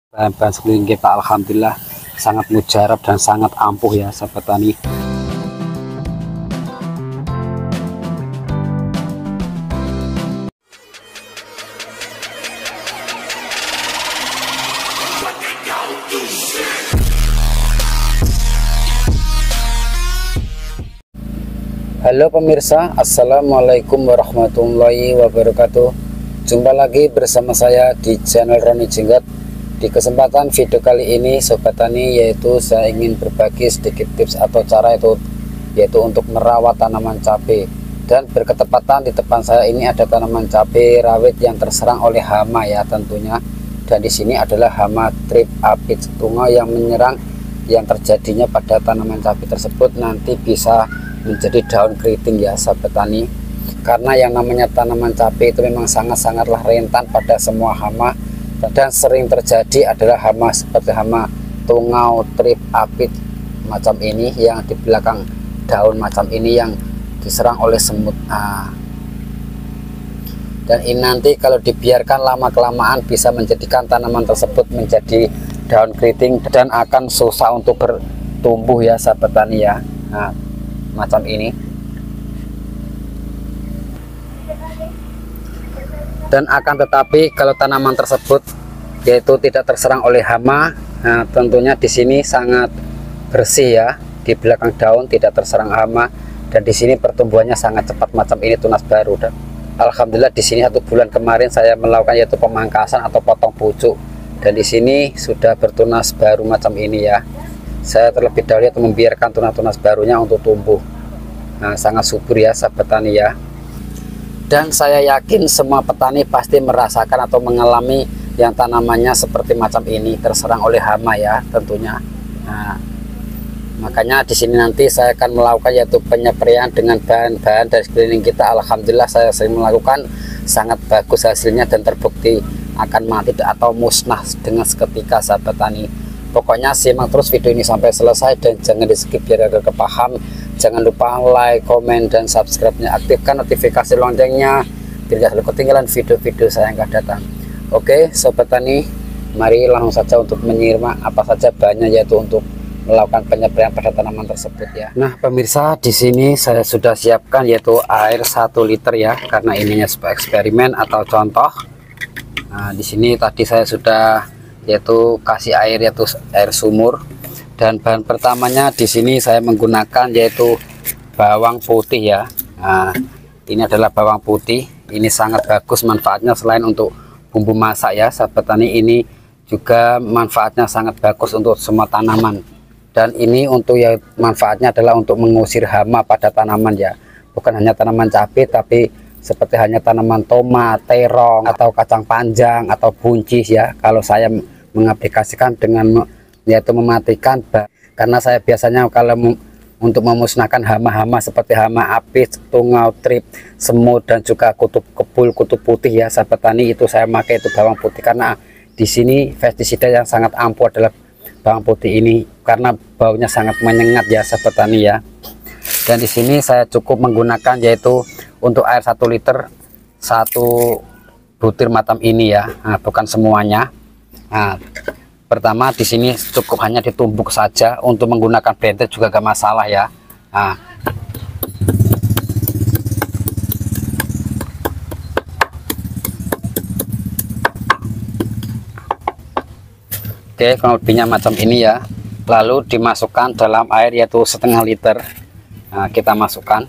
Bahan-bahan sekeliling kita alhamdulillah sangat mujarab dan sangat ampuh ya sahabat tani. Halo pemirsa, assalamualaikum warahmatullahi wabarakatuh. Jumpa lagi bersama saya di channel Roni Jenggot. Di kesempatan video kali ini sobat tani, yaitu saya ingin berbagi sedikit tips atau cara yaitu untuk merawat tanaman cabai. Dan berketepatan di depan saya ini ada tanaman cabai rawit yang terserang oleh hama ya tentunya. Dan di sini adalah hama trip apit tungau yang menyerang, yang terjadinya pada tanaman cabai tersebut nanti bisa menjadi daun keriting ya sahabat tani. Karena yang namanya tanaman cabai itu memang sangatlah rentan pada semua hama, dan sering terjadi adalah hama seperti hama tungau, trip apit macam ini, yang di belakang daun macam ini yang diserang oleh semut. Dan ini nanti kalau dibiarkan lama kelamaan bisa menjadikan tanaman tersebut menjadi daun keriting dan akan susah untuk bertumbuh ya sahabat tani ya. Macam ini. Dan akan tetapi kalau tanaman tersebut yaitu tidak terserang oleh hama, tentunya di sini sangat bersih ya, di belakang daun tidak terserang hama, dan di sini pertumbuhannya sangat cepat macam ini tunas baru. Dan alhamdulillah di sini 1 bulan kemarin saya melakukan yaitu pemangkasan atau potong pucuk, dan di sini sudah bertunas baru macam ini ya. Saya terlebih dahulu itu membiarkan tunas-tunas barunya untuk tumbuh. Sangat subur ya sahabat tani ya. Dan saya yakin semua petani pasti merasakan atau mengalami yang tanamannya seperti macam ini terserang oleh hama ya tentunya. Makanya di sini nanti saya akan melakukan yaitu penyepraian dengan bahan-bahan dari sekeliling kita. Alhamdulillah saya sering melakukan, sangat bagus hasilnya dan terbukti akan mati atau musnah dengan seketika sahabat tani. Pokoknya simak terus video ini sampai selesai dan jangan di skip biar ada kepaham. Jangan lupa like, komen, dan subscribe-nya. Aktifkan notifikasi loncengnya biar tidak ketinggalan video-video saya yang akan datang. Oke sobat tani, mari langsung saja untuk menyimak apa saja bahannya yaitu untuk melakukan penyepraian pada tanaman tersebut ya. Nah pemirsa, di sini saya sudah siapkan yaitu air 1 liter ya, karena ininya sebuah eksperimen atau contoh. Di sini tadi saya sudah yaitu kasih air yaitu air sumur, dan bahan pertamanya di sini saya menggunakan yaitu bawang putih ya. Ini adalah bawang putih, ini sangat bagus manfaatnya selain untuk bumbu masak ya sahabat tani, ini juga manfaatnya sangat bagus untuk semua tanaman. Dan ini untuk ya manfaatnya adalah untuk mengusir hama pada tanaman ya, bukan hanya tanaman cabai tapi seperti hanya tanaman tomat, terong, atau kacang panjang, atau buncis ya. Kalau saya mengaplikasikan dengan yaitu mematikan, karena saya biasanya kalau untuk memusnahkan hama-hama seperti hama apis, tungau, trip, semut, dan juga kutub kebul, kutub putih ya sahabat tani, itu saya pakai itu bawang putih. Karena di sini pestisida yang sangat ampuh adalah bawang putih ini, karena baunya sangat menyengat ya sahabat tani ya. Dan di sini saya cukup menggunakan yaitu untuk air 1 liter 1 butir macam ini ya. Bukan semuanya. Pertama di sini cukup hanya ditumbuk saja, untuk menggunakan blender juga gak masalah ya. Oke, kurang lebihnya macam ini ya. Lalu dimasukkan dalam air yaitu setengah liter. Kita masukkan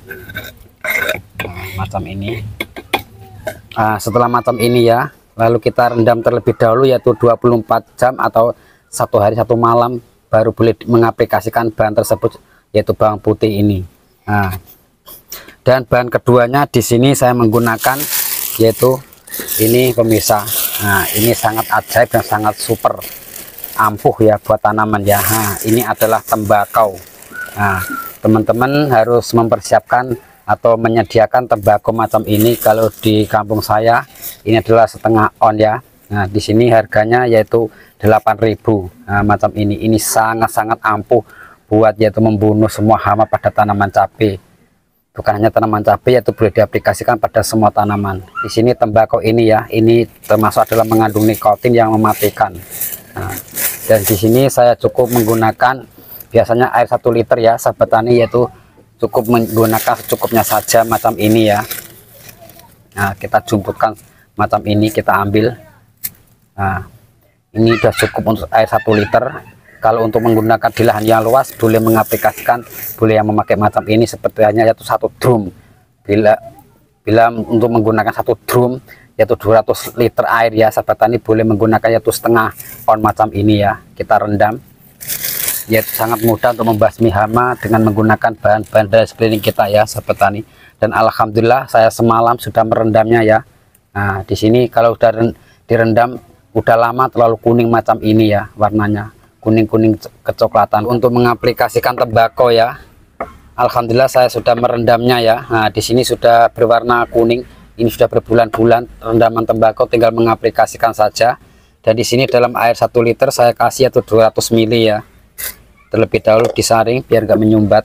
macam ini. Setelah macam ini ya, lalu kita rendam terlebih dahulu yaitu 24 jam atau 1 hari 1 malam, baru boleh mengaplikasikan bahan tersebut yaitu bawang putih ini. Dan bahan keduanya di sini saya menggunakan yaitu ini pemirsa. Ini sangat ajaib dan sangat super ampuh ya buat tanaman ya. Ini adalah tembakau. Teman-teman harus mempersiapkan atau menyediakan tembakau macam ini. Kalau di kampung saya ini adalah setengah on ya. Di sini harganya yaitu 8.000. Macam ini sangat ampuh buat yaitu membunuh semua hama pada tanaman cabai. Bukan hanya tanaman cabai, yaitu boleh diaplikasikan pada semua tanaman. Di sini tembakau ini ya, ini termasuk adalah mengandung nikotin yang mematikan. Nah, dan di sini saya cukup menggunakan biasanya air 1 liter ya sahabat tani, yaitu cukup menggunakan secukupnya saja macam ini ya. Nah, kita jumputkan macam ini, kita ambil. Nah, ini sudah cukup untuk air 1 liter. Kalau untuk menggunakan di lahan yang luas, boleh mengaplikasikan, boleh yang memakai macam ini seperti hanya yaitu 1 drum. Bila untuk menggunakan 1 drum yaitu 200 liter air ya sahabat tani, boleh menggunakan yaitu setengah on macam ini ya. Kita rendam, yaitu sangat mudah untuk membasmi hama dengan menggunakan bahan-bahan dari sekeliling kita ya sahabat tani. Dan alhamdulillah saya semalam sudah merendamnya ya. Nah, di sini kalau sudah direndam udah lama terlalu kuning macam ini ya, warnanya kuning-kuning kecoklatan. Untuk mengaplikasikan tembakau ya, alhamdulillah saya sudah merendamnya ya. Nah, di sini sudah berwarna kuning, ini sudah berbulan-bulan rendaman tembakau, tinggal mengaplikasikan saja. Dan di sini dalam air 1 liter saya kasih yaitu 200 ml ya. Terlebih dahulu disaring biar gak menyumbat.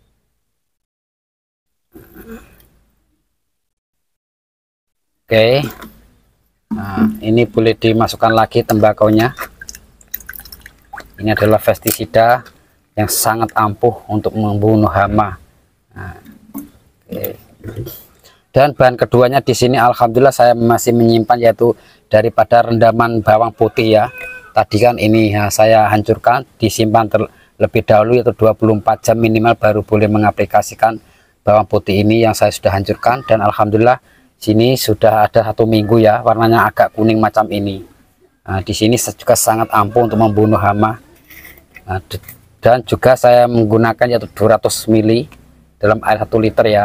Oke. Nah, ini boleh dimasukkan lagi tembakaunya. Ini adalah pestisida yang sangat ampuh untuk membunuh hama. Nah, oke. Dan bahan keduanya di sini alhamdulillah saya masih menyimpan yaitu daripada rendaman bawang putih ya. Tadi kan ini ya, saya hancurkan, disimpan terlebih dahulu yaitu 24 jam minimal baru boleh mengaplikasikan bawang putih ini yang saya sudah hancurkan. Dan alhamdulillah sini sudah ada 1 minggu ya, warnanya agak kuning macam ini. Nah, di sini juga sangat ampuh untuk membunuh hama. Nah, dan juga saya menggunakan yaitu 200 ml dalam air 1 liter ya.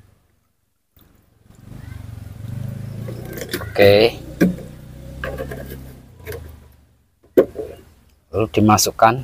Oke, lalu dimasukkan.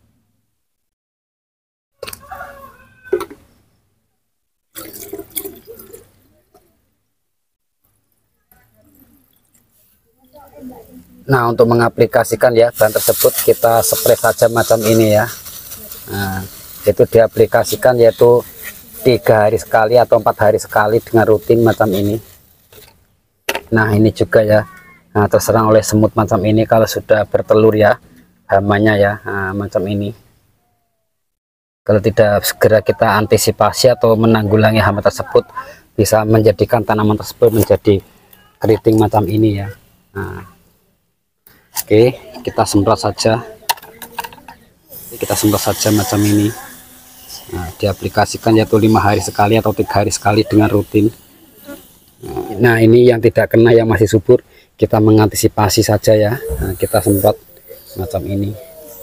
Nah, untuk mengaplikasikan ya bahan tersebut kita spray saja macam ini ya. Nah, itu diaplikasikan yaitu 3 hari sekali atau 4 hari sekali dengan rutin macam ini. Nah, ini juga ya, nah, terserang oleh semut macam ini kalau sudah bertelur ya hamanya ya. Nah, macam ini kalau tidak segera kita antisipasi atau menanggulangi hama tersebut, bisa menjadikan tanaman tersebut menjadi keriting macam ini ya. Nah, oke, kita semprot saja. Kita semprot saja macam ini. Nah, diaplikasikan yaitu 5 hari sekali atau 3 hari sekali dengan rutin. Nah, ini yang tidak kena, yang masih subur, kita mengantisipasi saja ya. Nah, kita semprot macam ini.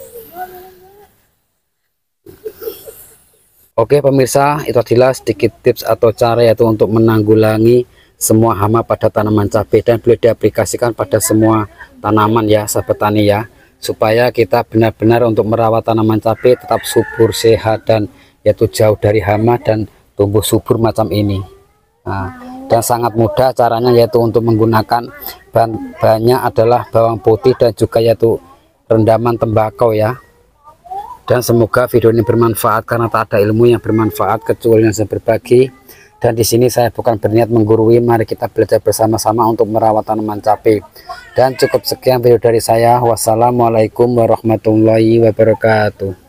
Oke pemirsa, itu adalah sedikit tips atau cara yaitu untuk menanggulangi semua hama pada tanaman cabai, dan boleh diaplikasikan pada semua tanaman ya sahabat tani ya, supaya kita benar-benar untuk merawat tanaman cabai tetap subur, sehat, dan yaitu jauh dari hama dan tumbuh subur macam ini. Nah, dan sangat mudah caranya yaitu untuk menggunakan bahannya adalah bawang putih dan juga yaitu rendaman tembakau ya. Dan semoga video ini bermanfaat, karena tak ada ilmu yang bermanfaat kecuali yang saya berbagi. Dan di sini saya bukan berniat menggurui, mari kita belajar bersama-sama untuk merawat tanaman cabai. Dan cukup sekian video dari saya. Wassalamualaikum warahmatullahi wabarakatuh.